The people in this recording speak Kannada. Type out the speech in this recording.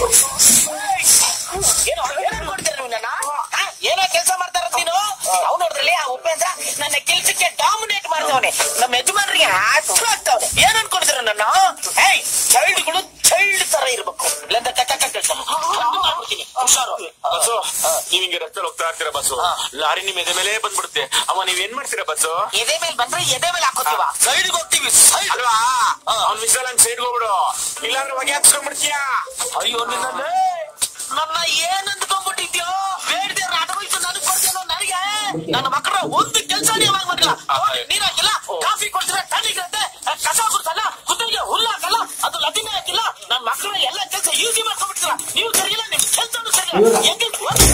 ಏನೋ ಕೆಲಸ ಮಾಡ್ತಾ ಇರೋದು ನೀನು. ಅವ್ನು ನೋಡಿದ್ರಲ್ಲಿ ಆ ಉಪೇಂದ್ರ ನನ್ನ ಕೆಲ್ಸಕ್ಕೆ ಡಾಮಿನೇಟ್ ಮಾಡ್ತವನೆ. ನಮ್ಮ ಯಜಮಾನ್ರಿಗೆ ಆಗ್ತಾವನೆ. ಏನ್ ಅನ್ಕೊಂಡಿದ್ರ ನನ್ನ? ಚೈಲ್ಡ್ಗಳು ಚೈಲ್ಡ್ ತರ ಇರ್ಬೇಕು. ಇಲ್ಲಂತ ಮಾಡ್ಬಿಡ್ತೀನಿ. ಹುಷಾರು. ನೀವ್ ಹಿಂಗೆ ರಸ್ತೆ ಹೋಗ್ತಾ ಇರ್ತೀರಾ ಬಸ್ಸು, ಲಾರಿ ನಿಮ್ ಎದೆ ಮೇಲೆ ಬಂದ್ಬಿಡುತ್ತೆ. ಅವ ನೀವ್ ಏನ್ ಮಾಡ್ತೀರಾ ಬಸ್ಸು? ಎದೆ ಮೇಲೆ ಬಂದ್ರೆ ಎದೆ ಮೇಲೆ ಹಾಕೋತೀವ, ಸೈಡ್ಗೆ ಹೋಗ್ತೀವಿ. ಅಲ್ವಾ ಅವ್ನ್ ಮಿಸಲ್ ಹಂಗ್ ಸೈಡ್ಗೆ ಹೋಗ್ಬಿಡು, ಇಲ್ಲಾಂದ್ರೆ ಹೊಗೆ ಹಚ್ಕೊಂಡ್ಬಿಡ್ತೀಯ. ಅಯ್ಯೋ ನನ್ನ ಏನ್ ಅಂದ್ಕೊಂಡ್ಬಿಟ್ಟಿದ್ಯೋ? ಬೇಡದೆ ಅಡವೈಸು ನನಗ್ ಕೊಡ್ತೇನೋ ನನಗೆ. ನನ್ನ ಮಕ್ಕಳ ಒಂದು ಕೆಲಸ ನೀವಾಗ ಮಾಡಲ್ಲ. ನೀರ್ ಹಾಕಿಲ್ಲ, ಕಾಫಿ ಕೊಡ್ತೀರ, ತಣ್ಣಗಿರುತ್ತೆ, ಕಸ ಕೊಡ್ಸಲ್ಲ, ಕುದುರೆಗೆ ಹುಲ್ಲು ಹಾಕಲ್ಲ, ಅದು ಲತಿನೇ ಹಾಕಿಲ್ಲ. ನನ್ನ ಮಕ್ಕಳ ಎಲ್ಲ ಕೆಲಸ ಈಸಿ ಮಾಡ್ಕೊಂಡ್ಬಿಡ್ತೀರ. ನೀವು ಸರಿಯಿಲ್ಲ, ನಿಮ್ ಕೆಲಸನೂ ಸರಿಯಿಲ್ಲ. ಹೆಂಗೆ